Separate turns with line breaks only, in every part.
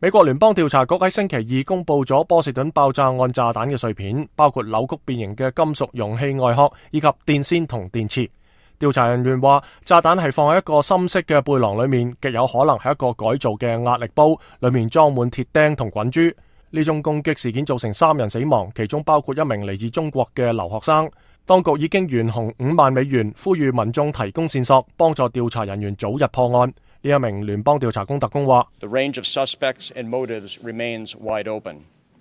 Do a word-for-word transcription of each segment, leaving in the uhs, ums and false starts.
美國聯邦調查局喺星期二公布咗波士頓爆炸案炸彈嘅碎片，包括扭曲變形嘅金屬容器外殼以及電線同電池。調查人員話，炸彈係放喺一個深色嘅背囊裏面，極有可能係一個改造嘅壓力煲，裏面裝滿鐵釘同滾珠。呢宗攻擊事件造成三人死亡，其中包括一名嚟自中國嘅留學生。當局已經懸紅五萬美元，呼籲民眾提供線索，幫助調查人員早日破案。呢一名聯邦調查局特工話
The range of suspects and motives remains wide open.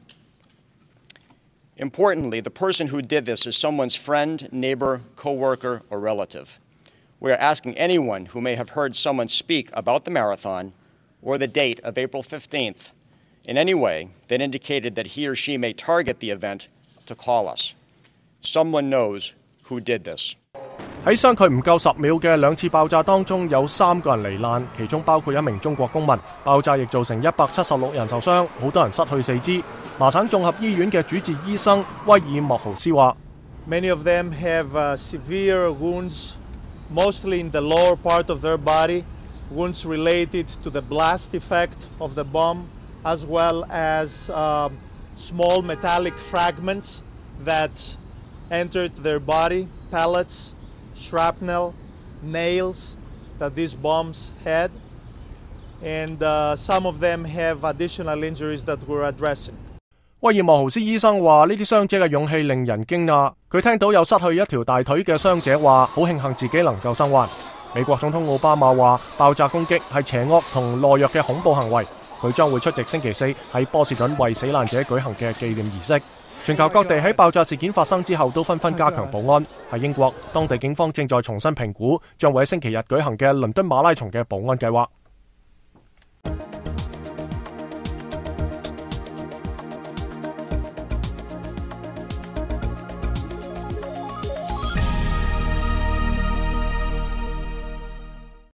Importantly, the person who did this is someone's friend, neighbor, coworker, or relative. We are asking anyone who may have heard someone speak about the marathon or the date of April fifteenth in any way that indicated that he or she may target the event to call us. Someone knows who did this.
喺相距唔夠十秒嘅兩次爆炸當中，有三個人罹難，其中包括一名中國公民。爆炸亦造成一百七十六人受傷，好多人失去四肢。麻省綜合醫院嘅主治醫生威爾莫豪斯話
：Many of them have uh, severe wounds, mostly in the lower part of their body, wounds related to the blast effect of the bomb, as well as uh, small metallic fragments that entered their body, pellets, shrapnel, nails that these bombs had, and uh, some of them have additional injuries that we're addressing.
威爾莫豪斯醫生話：呢啲傷者嘅勇氣令人驚訝。佢聽到有失去一條大腿嘅傷者話：好慶幸自己能夠生還。美國總統奧巴馬話：爆炸攻擊係邪惡同懦弱嘅恐怖行為。佢將會出席星期四喺波士頓為死難者舉行嘅紀念儀式。全球各地喺爆炸事件發生之後都紛紛加強保安。喺英國，當地警方正在重新評估將會喺星期日舉行嘅倫敦馬拉松嘅保安計劃。